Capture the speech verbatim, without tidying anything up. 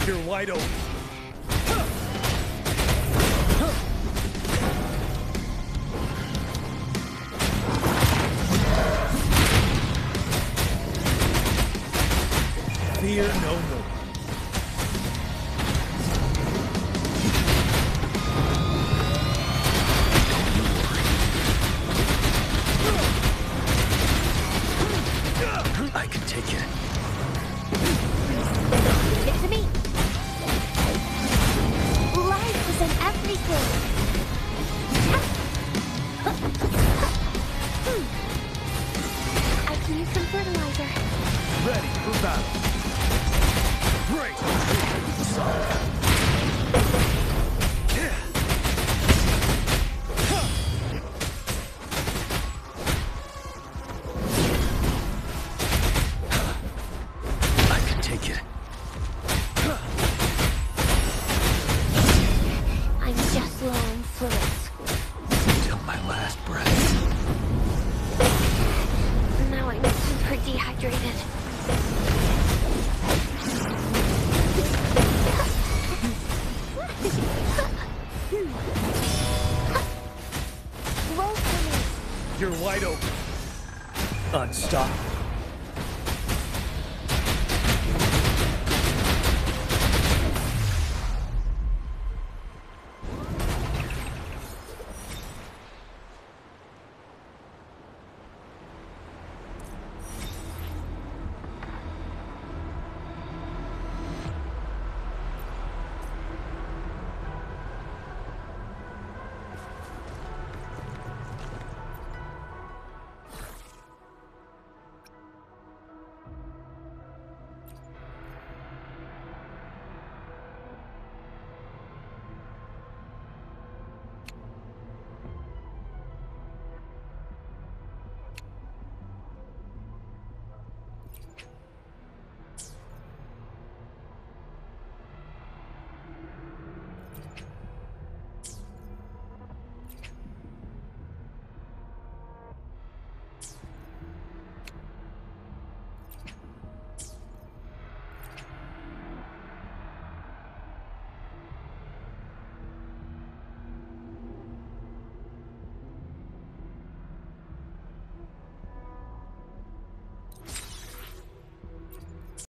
You're wide open. Fear no more. I can take it. Give it to me. Life is in everything. I can use some fertilizer. Ready for battle. Great! I can take it. I'm just low on fluids. Till my last breath. Now I'm super dehydrated. Roll for me. You're wide open. Unstoppable.